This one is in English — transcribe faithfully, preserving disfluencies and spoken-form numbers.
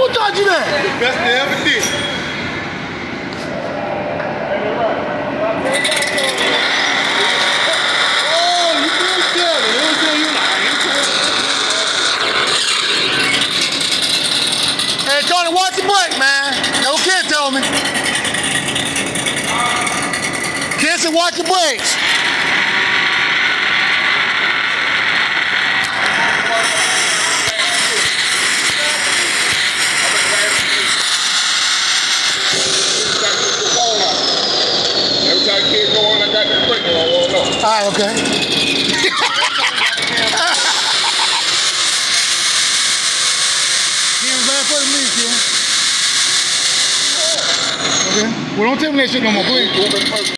Who taught you that? The best they ever did. Oh, you couldn't tell it. It was on you like, Hey, Tony, watch the break, man. No kid told me. Kids said watch the brakes. every time kids go on, I got that break, I won't know. All right, okay. Can't bad for the meat, kid. Okay. Well, don't tell me that shit no more, please.